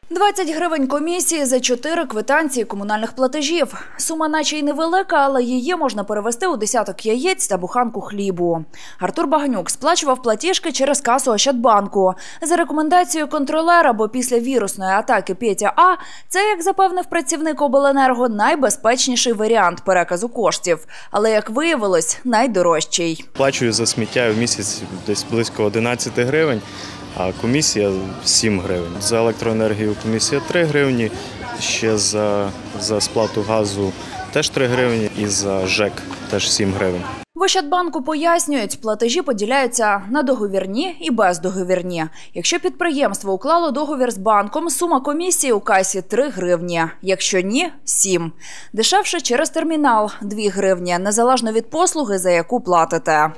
20 гривень комісії за 4 квитанції комунальних платежів. Сума наче й невелика, але її можна перевести у десяток яєць та буханку хлібу. Артур Баганюк сплачував платіжки через касу Ощадбанку. За рекомендацією контролера, бо після вірусної атаки Петя А, це, як запевнив працівник обленерго, найбезпечніший варіант переказу коштів. Але, як виявилось, найдорожчий. Плачую за сміття в місяць десь близько 11 гривень. А комісія 7 гривень. За електроенергію комісія 3 гривні, ще за сплату газу теж 3 гривні і за ЖЕК теж 7 гривень. В Ощадбанку пояснюють, платежі поділяються на договірні і бездоговірні. Якщо підприємство уклало договір з банком, сума комісії у касі 3 гривні. Якщо ні – 7. Дешевше через термінал – 2 гривні, незалежно від послуги, за яку платите.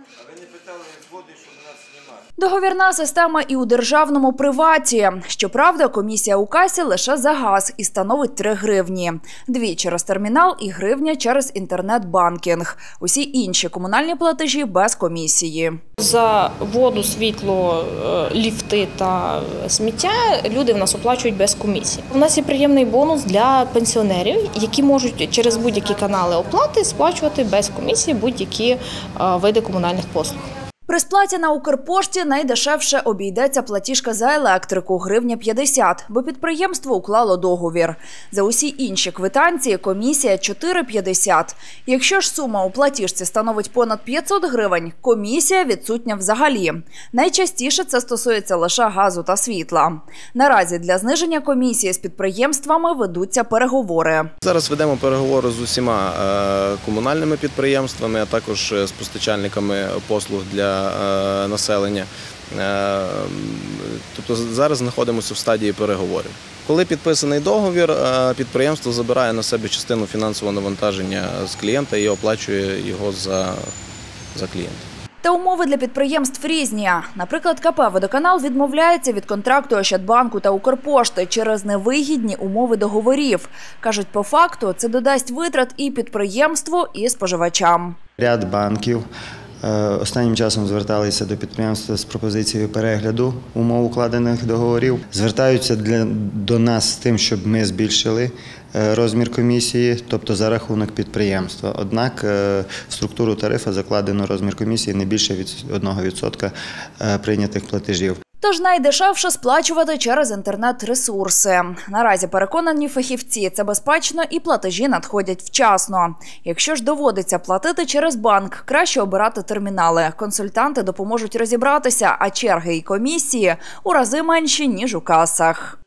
Договірна система і у державному приваті. Щоправда, комісія у касі лише за газ і становить 3 гривні. 2 через термінал і гривня через інтернет-банкінг. Усі інші комунальні платежі без комісії. За воду, світло, ліфти та сміття люди в нас оплачують без комісії. У нас є приємний бонус для пенсіонерів, які можуть через будь-які канали оплати сплачувати без комісії будь-які види комунальних послуг. При сплаті на Укрпошті найдешевше обійдеться платіжка за електрику – гривня 50, бо підприємство уклало договір. За усі інші квитанції комісія – 4,50. Якщо ж сума у платіжці становить понад 500 гривень, комісія відсутня взагалі. Найчастіше це стосується лише газу та світла. Наразі для зниження комісії з підприємствами ведуться переговори. Зараз ведемо переговори з усіма комунальними підприємствами, а також з постачальниками послуг для населення. Тобто зараз знаходимося в стадії переговорів. Коли підписаний договір, підприємство забирає на себе частину фінансового навантаження з клієнта і оплачує його за клієнта. Та умови для підприємств різні. Наприклад, КП «Водоканал» відмовляється від контракту Ощадбанку та Укрпошти через невигідні умови договорів. Кажуть, по факту це додасть витрат і підприємству, і споживачам. Ряд банків останнім часом зверталися до підприємства з пропозицією перегляду умов укладених договорів. Звертаються до нас з тим, щоб ми збільшили розмір комісії, тобто за рахунок підприємства. Однак в структуру тарифу закладено розмір комісії не більше від 1% прийнятих платежів. Тож найдешевше сплачувати через інтернет-ресурси. Наразі переконані фахівці, це безпечно і платежі надходять вчасно. Якщо ж доводиться платити через банк, краще обирати термінали. Консультанти допоможуть розібратися, а черги і комісії у рази менші, ніж у касах.